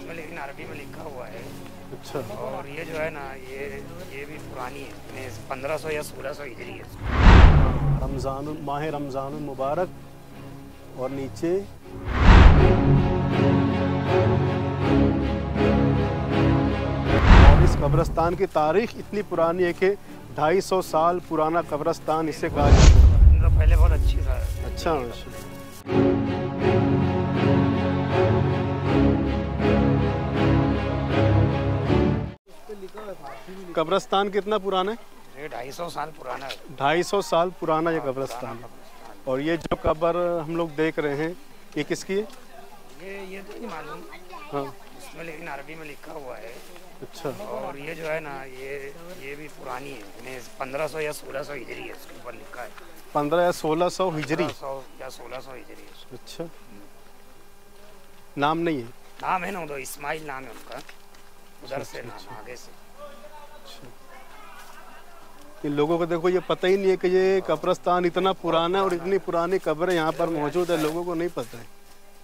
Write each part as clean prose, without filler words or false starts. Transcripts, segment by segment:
इसमें लेकिन अरबी में लिखा हुआ है। अच्छा। और ये जो है ना, ये भी पुरानी है, 1500 या 1600 हिजरी है। रमज़ान, माह रमज़ान मुबारक। और नीचे और इस कब्रिस्तान की तारीख इतनी पुरानी है कि 250 साल पुराना कब्रिस्तान इसे कहा जाता है। पहले बहुत अच्छी था। अच्छा। कब्रिस्तान कितना पुराना है? ये 250 साल पुराना है। 250 साल पुराना ये कब्रिस्तान है। और ये जो कब्र हम लोग देख रहे हैं, ये किसकी है? ये तो नहीं मालूम। हाँ। इसमें लेकिन अरबी में लिखा हुआ है। अच्छा। और ये जो है ना, ये भी पुरानी है, 1500 या 1600 हिजरी है, इसके ऊपर लिखा है। 15 या 1600 हिजरी? 1500 या 1600 हिजरी है। अच्छा। नाम नहीं है? नाम है ना, तो इस्माइल नाम है उनका, उधर से नाम आगे से। इन लोगों को देखो, ये पता ही नहीं है कि ये कब्रिस्तान इतना पुराना है और इतनी पुरानी कब्रें यहाँ पर मौजूद है, लोगों को नहीं पता है।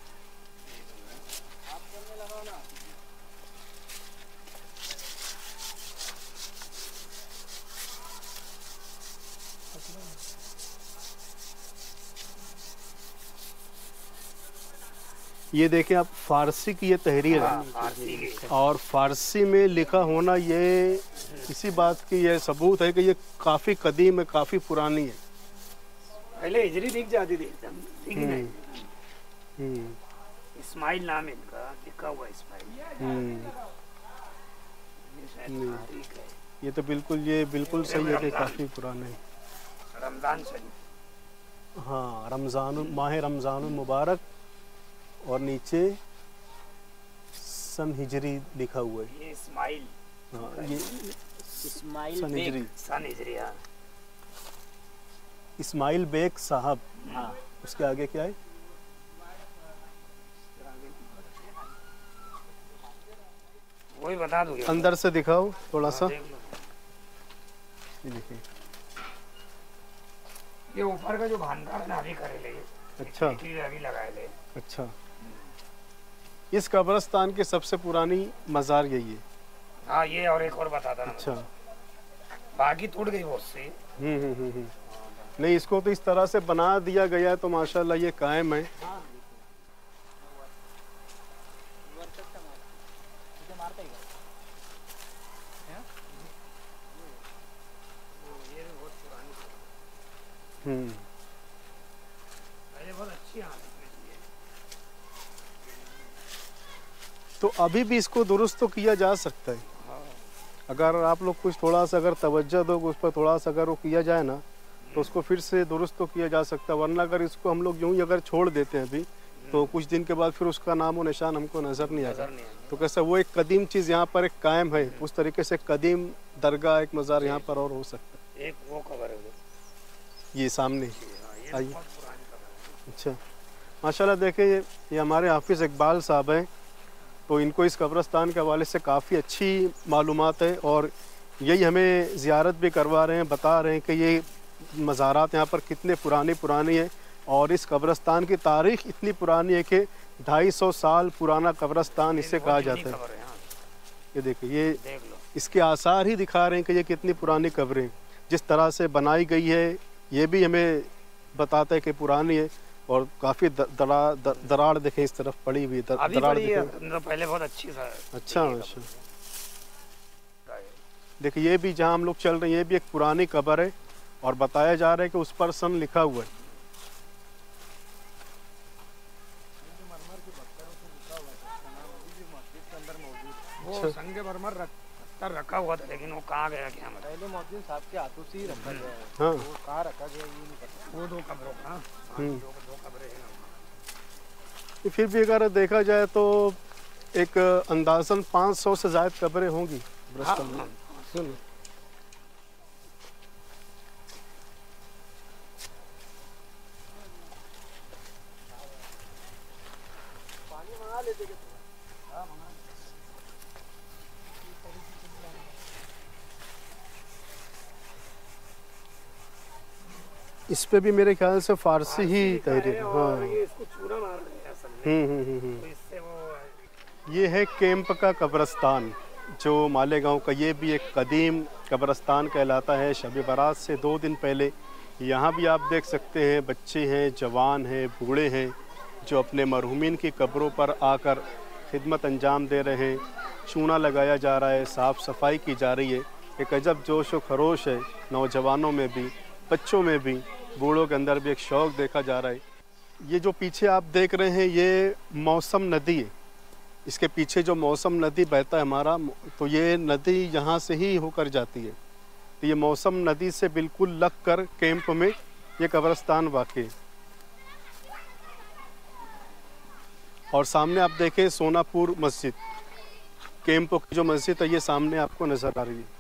ये देखें आप, फारसी की ये तहरीर है और फारसी में लिखा होना ये इसी बात की ये सबूत है कि ये काफ़ी कदीम है, काफ़ी पुरानी है। पहले हिजरी दिख जाती थी एकदम। इस्माइल नाम है इनका, लिखा हुआ इस्माइल। ये तो बिल्कुल सही है कि काफ़ी पुराना है। रमज़ान शरीफ। हाँ, रमज़ान, माह रमज़ान मुबारक। और नीचे सन हिजरी लिखा हुआ है। ये इस्माइल। हाँ, ये इस्माइल सन हिजरी। सन हिजरी। हाँ, इस्माइल बेग साहब। हाँ। उसके आगे क्या है? वही बता दूंगा। अंदर से दिखाओ थोड़ा सा। ये देखिए, ये ऊपर का जो भानकार ना अभी करे ले। अच्छा। अभी लगाए ले। अच्छा। इस कब्रिस्तान की सबसे पुरानी मज़ार यही है? हाँ, ये और एक और बताता ना। अच्छा। बाकी टूट गई बहुत से। नहीं, इसको तो इस तरह से बना दिया गया है तो माशाल्लाह ये कायम है। तो अभी भी इसको दुरुस्त तो किया जा सकता है अगर आप लोग कुछ थोड़ा सा अगर तवज्जो दो, उस पर थोड़ा सा अगर वो किया जाए ना, तो उसको फिर से दुरुस्त तो किया जा सकता है। वरना अगर इसको हम लोग यूं ही अगर छोड़ देते हैं अभी, तो कुछ दिन के बाद फिर उसका नाम और निशान हमको नज़र नहीं आएगा। तो कैसा वो एक कदीम चीज़ यहाँ पर एक कायम है, उस तरीके से कदीम दरगाह, एक मज़ार यहाँ पर और हो सकता है। एक वो कब्र है ये सामने आइए। अच्छा, माशाल्लाह देखिए, ये हमारे हाफिज़ इकबाल साहब हैं, तो इनको इस कब्रिस्तान के हवाले से काफ़ी अच्छी मालूमात है और यही हमें ज़ियारत भी करवा रहे हैं, बता रहे हैं कि ये मज़ारात यहाँ पर कितने पुरानी है। और इस कब्रिस्तान की तारीख़ इतनी पुरानी है कि 250 साल पुराना कब्रिस्तान इसे कहा जाता है। ये देखिए, ये इसके आसार ही दिखा रहे हैं कि ये कितनी पुरानी कब्रें जिस तरह से बनाई गई है, ये भी हमें बताता है कि पुरानी है। और काफ़ी दरार देखें, इस तरफ पड़ी हुई दरार देखें। पहले बहुत अच्छी था। अच्छा। देखिए, ये भी जहाँ हम लोग चल रहे हैं, ये भी एक पुरानी कब्र है और बताया जा रहा है कि उस पर सन लिखा हुआ है। वो संगमरमर पत्थर रखा हुआ था, लेकिन वो कहाँ गया क्या मतलब? पहले मोहद्दीन साहब के हाथों से ही रखा गया है। हाँ। वो कहाँ रखा गया ये नहीं पता। वो दो कब्रों का। दो कब्रें हैं। फिर भी अगर देखा जाए तो एक अंदाज़न 500 से ज़्यादा कब्रें होंगी। सुन, इस पे भी मेरे ख्याल से फारसी ही तहरीर है। हाँ। ये इसको चूरा मार रहे हैं असल में। तो इससे वो ये है कैंप का कब्रिस्तान जो मालेगांव का, ये भी एक कदीम कब्रिस्तान कहलाता है। शब बारात से 2 दिन पहले यहाँ भी आप देख सकते हैं बच्चे हैं, जवान हैं, बूढ़े हैं जो अपने मरहूमीन की कब्रों पर आकर खिदमत अंजाम दे रहे हैं। चूना लगाया जा रहा है, साफ़ सफाई की जा रही है। एक अजब जोश व खरोश है नौजवानों में भी, बच्चों में भी, बूढ़ों के अंदर भी एक शौक़ देखा जा रहा है। ये जो पीछे आप देख रहे हैं ये मौसम नदी है। इसके पीछे जो मौसम नदी बहता है हमारा, तो ये नदी यहाँ से ही होकर जाती है। तो ये मौसम नदी से बिल्कुल लग कर कैंप में ये कब्रिस्तान वाक़ई है। और सामने आप देखें सोनापुर मस्जिद, कैंप की जो मस्जिद है ये सामने आपको नज़र आ रही है।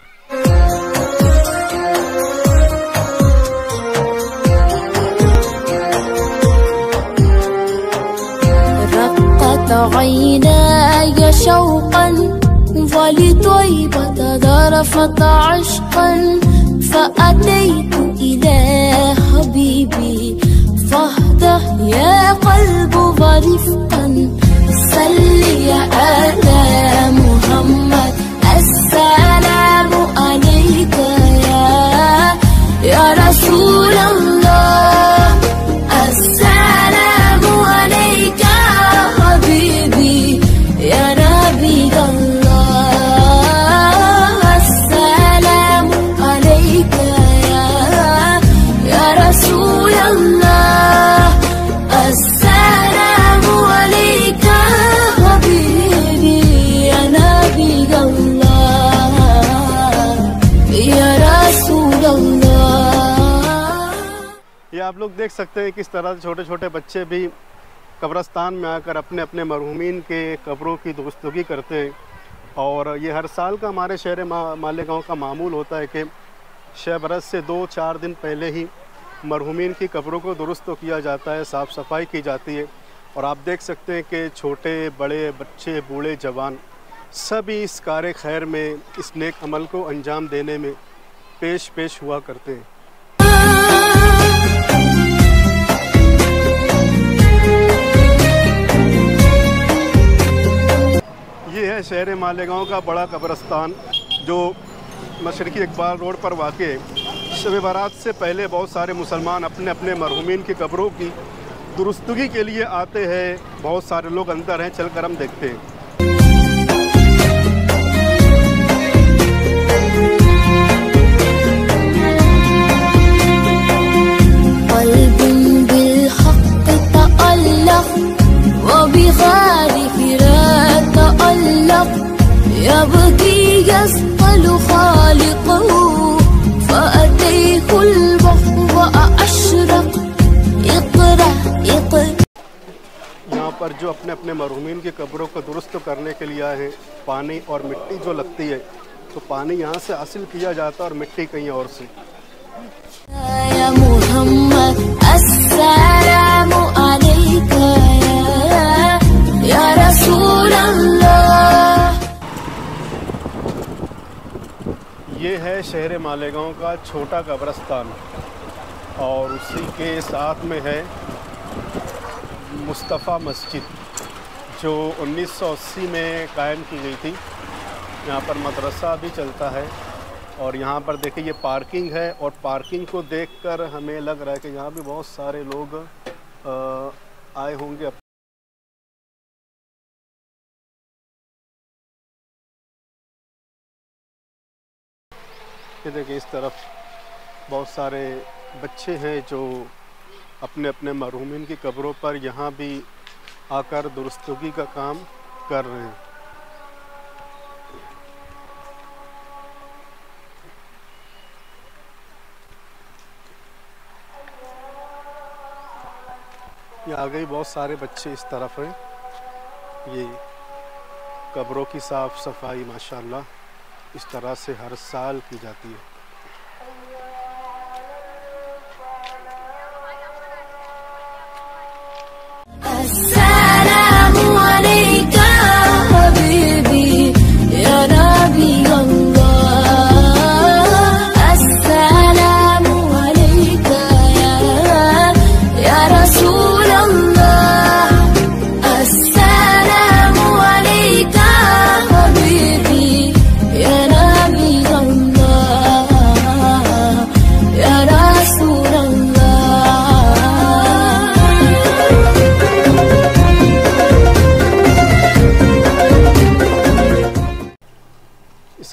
عيناي شوقا ولطيبة ذرفت عشقا فأتيت إلى حبيبي فاهده يا قلب ورفقا صل على محمد السلام عليك يا رسول الله السلام عليك حبيبي يا نبي الله السلام عليك يا رسول الله السلام عليك حبيبي يا نبي الله يا رسول الله। ये आप लोग देख सकते हैं किस तरह से छोटे छोटे बच्चे भी कब्रिस्तान में आकर अपने अपने मरहूमीन के कब्रों की दुरुस्तगी करते हैं। और ये हर साल का हमारे शहर मालेगांव का मामूल होता है कि शब बारात से 2-4 दिन पहले ही मरहूमीन की कब्रों को दुरुस्त किया जाता है, साफ़ सफाई की जाती है। और आप देख सकते हैं कि छोटे बड़े, बच्चे, बूढ़े, जवान सभी इस कार खैर में, इस नेक अमल को अंजाम देने में पेश हुआ करते हैं। ये है शहर मालेगांव का बड़ा कब्रिस्तान जो मशरकी इकबाल रोड पर वाक़ है। शब बारात से पहले बहुत सारे मुसलमान अपने अपने मरहूमीन की कब्रों की दुरुस्तगी के लिए आते हैं। बहुत सारे लोग अंदर हैं, चलकर हम देखते हैं। यहाँ पर जो अपने अपने मरहूमीन की कब्रों को दुरुस्त करने के लिए आए हैं, पानी और मिट्टी जो लगती है तो पानी यहाँ से हासिल किया जाता है और मिट्टी कहीं और से। या मुहम्मद अस्सलाम अलैका या रसूल अल्लाह। ये है शहर मालेगांव का छोटा कब्रिस्तान और उसी के साथ में है मुस्तफ़ा मस्जिद जो 1980 में कायम की गई थी। यहाँ पर मदरसा भी चलता है और यहाँ पर देखिए ये पार्किंग है और पार्किंग को देखकर हमें लग रहा है कि यहाँ भी बहुत सारे लोग आए होंगे। ये देखिए इस तरफ बहुत सारे बच्चे हैं जो अपने अपने मरहूमीन की कब्रों पर यहाँ भी आकर दुरुस्तगी का काम कर रहे हैं। ये आगे बहुत सारे बच्चे इस तरफ हैं। ये कब्रों की साफ़ सफाई माशाल्लाह इस तरह से हर साल की जाती है। अस्सलामु अलैका हबीबी या नबी अल्लाह अस्सलामु अलैका या रसूल अल्लाह अस्सलामु अलैका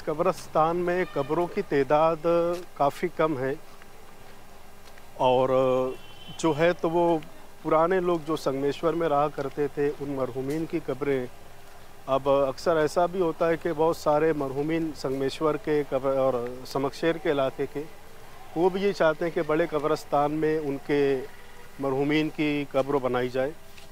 कब्रिस्तान में कब्रों की तादाद काफ़ी कम है, और जो है तो वो पुराने लोग जो संगमेश्वर में रहा करते थे उन मरहूमीन की कब्रें, अब अक्सर ऐसा भी होता है कि बहुत सारे मरहूमीन संगमेश्वर के कब्र और समकशेर के इलाके के, वो भी ये चाहते हैं कि बड़े कब्रिस्तान में उनके मरहूमीन की कब्र बनाई जाए।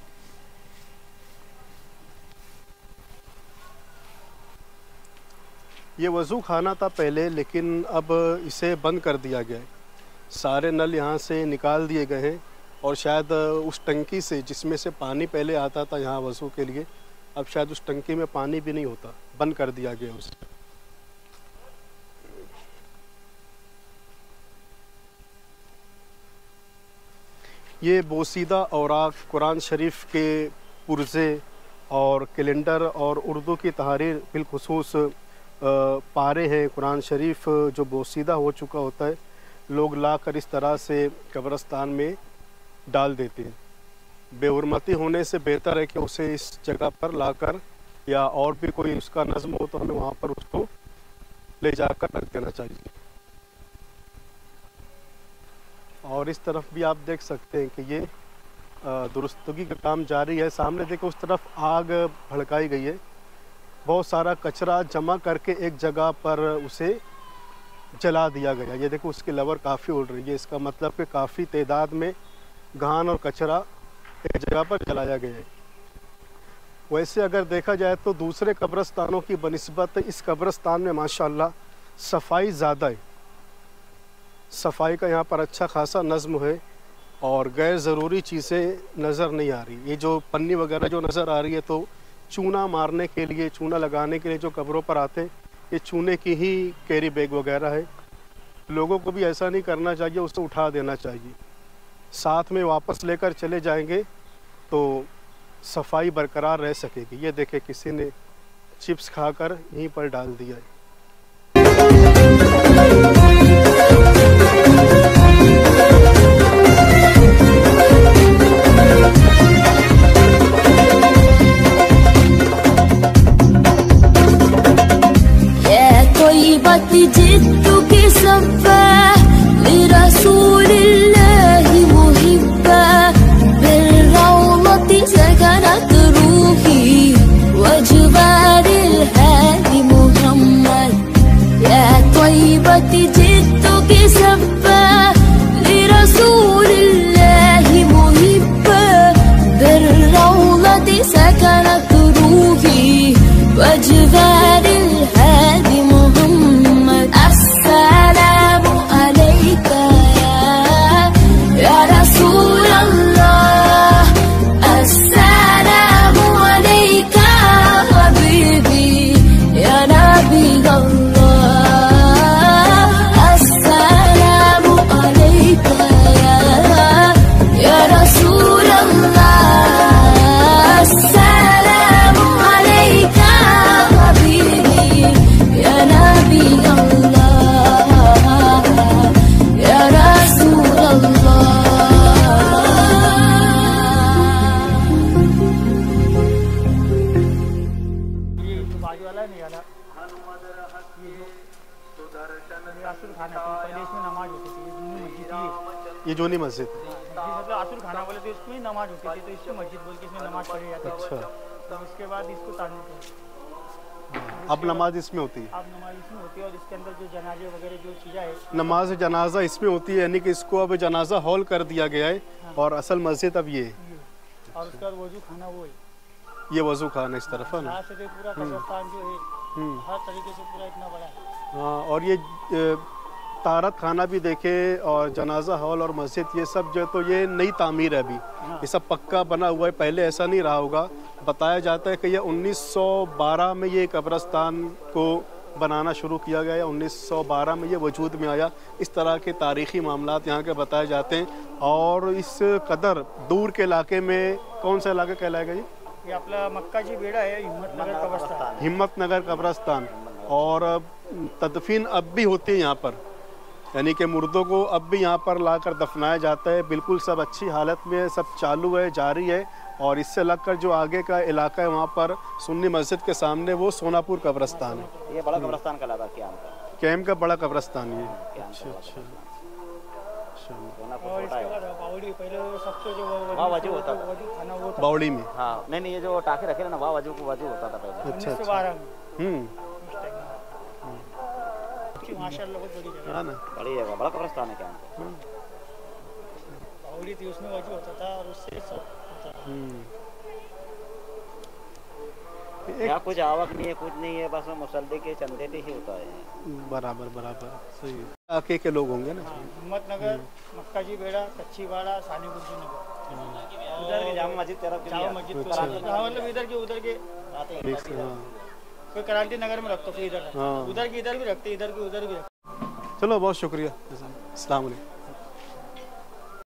ये वज़ू खाना था पहले, लेकिन अब इसे बंद कर दिया गया है। सारे नल यहाँ से निकाल दिए गए हैं, और शायद उस टंकी से जिसमें से पानी पहले आता था यहाँ वज़ू के लिए, अब शायद उस टंकी में पानी भी नहीं होता, बंद कर दिया गया उसे। ये बोसीदा औराक, कुरान शरीफ के पुर्ज़े और कैलेंडर और उर्दू की तहरीर बिलखुसूस पारे हैं। कुरान शरीफ जो बोसीदा हो चुका होता है, लोग लाकर इस तरह से कब्रिस्तान में डाल देते हैं। बेहुरमती होने से बेहतर है कि उसे इस जगह पर लाकर, या और भी कोई उसका नज़्म हो तो हमें वहाँ पर उसको ले जाकर रख देना चाहिए। और इस तरफ भी आप देख सकते हैं कि ये दुरुस्तगी का काम जारी है। सामने देखो उस तरफ आग भड़काई गई है, बहुत सारा कचरा जमा करके एक जगह पर उसे जला दिया गया। ये देखो उसकी लवर काफ़ी उड़ रही है, इसका मतलब कि काफ़ी तादाद में घान और कचरा एक जगह पर जलाया गया है। वैसे अगर देखा जाए तो दूसरे कब्रिस्तानों की बनिस्बत इस कब्रिस्तान में माशाअल्लाह सफाई ज़्यादा है। सफाई का यहाँ पर अच्छा खासा नज़्म है, और गैर ज़रूरी चीज़ें नज़र नहीं आ रही। ये जो पन्नी वगैरह जो नज़र आ रही है, तो चूना मारने के लिए, चूना लगाने के लिए जो कब्रों पर आते हैं, ये चूने की ही कैरी बैग वगैरह है। लोगों को भी ऐसा नहीं करना चाहिए, उसे उठा देना चाहिए। साथ में वापस लेकर चले जाएंगे तो सफाई बरकरार रह सकेगी। ये देखे किसी ने चिप्स खाकर यहीं पर डाल दिया है। جئتك سفا لرسول الله محبا بالروضة سكنت روحي وجبال الهادي محمد يا طيبة جئتك سفا لرسول الله محبا بالروضة سكنت روحي وجبال الهادي محمد السلام عليك يا رسول الله السلام عليك حبيبي يا نبي الله السلام عليك يا رسول الله السلام عليك حبيبي يا نبي الله يا رسول الله ये जो बाजू वाला है नहीं वाला, ये आसुर खाना था, पहले इसमें नमाज होती थी, ये मस्जिद थी। ये जोनी मस्जिद है। मतलब आसुर खाना बोले तो इसमें ही नमाज होती थी, तो इसको मस्जिद बोल के इसमें नमाज पढ़ी जाती है। अच्छा, तो उसके बाद इसको ताड़ने का अब नमाज इसमें होती है। अब नमाज इसमें होती है, और इसके अंदर जो जनाजे वगैरह जो चीज़ें है, नमाज जनाजा इसमें होती है, यानी कि इसको अब जनाजा हॉल कर दिया गया है, और असल मस्जिद अब ये है। और उसके बाद वजू खाना वो है। ये वज़ू खाना इस तरफ है ना। यहाँ से तो पूरा कब्रिस्तान जो है हर तरीके से पूरा इतना बड़ा है। हाँ, और ये तारत खाना भी देखे, और जनाजा हॉल और मस्जिद, ये सब जो है तो ये नई तामीर है अभी, ये सब पक्का बना हुआ है, पहले ऐसा नहीं रहा होगा। बताया जाता है कि ये 1912 में ये कब्रिस्तान को बनाना शुरू किया गया है, 1912 में ये वजूद में आया। इस तरह के तारीख़ी मामलात यहाँ के बताए जाते हैं। और इस कदर दूर के इलाके में, कौन सा इलाका कहलाएगा ये अपना मक्का जी बेड़ा है, हिम्मतनगर कब्रिस्तान। हिम्मतनगर कब्रिस्तान। और तदफीन अब भी होती है यहाँ पर, यानी कि मुर्दों को अब भी यहाँ पर लाकर दफनाया जाता है। बिल्कुल सब अच्छी हालत में है, सब चालू है, जारी है। और इससे लगकर जो आगे का इलाका है वहाँ पर सुन्नी मस्जिद के सामने वो सोनापुर कब्रस्तान है। ये बड़ा कब्रस्तान कहलाता क्या का? कैंप का बड़ा कब्रस्तान ये। क्या अच्छा अच्छा अच्छा। और इसके बाद बावड़ी पहले सबसे जो वहाँ वजू होता था। वजू खाना वो था बावड़ी में। हाँ नहीं ये जो टाके रखे ना वहाँ वजू होता था पहले। अच्छा 1912 अच्छा। में उस टाइम में। माशाल्लाह बहुत बड़ी जगह हाँ ना। बड़ी जगह बड़ा कब्रस्तान है क्या? बावड़ी थी उसमें वजू होता था और उससे सब होता था। यहाँ कुछ आवक नहीं है कुछ नहीं है बस मुसल्ले के चंदे पे ही होता है। बराबर बराबर सही है। इलाके के लोग होंगे ना। हिम्मतनगर, मक्का जी बेड़ा, कच्ची वाड़ा, सानी गुरुजी नगर, उधर के जामा मस्जिद तरफ जामा मस्जिद को हाँ मतलब इधर के उधर के मिक्स, हाँ। कोई क्रांति नगर में रखते कोई इधर हाँ। उधर की इधर भी रखते इधर की उधर भी रखते। चलो बहुत शुक्रिया। अस्सलाम वालेकुम।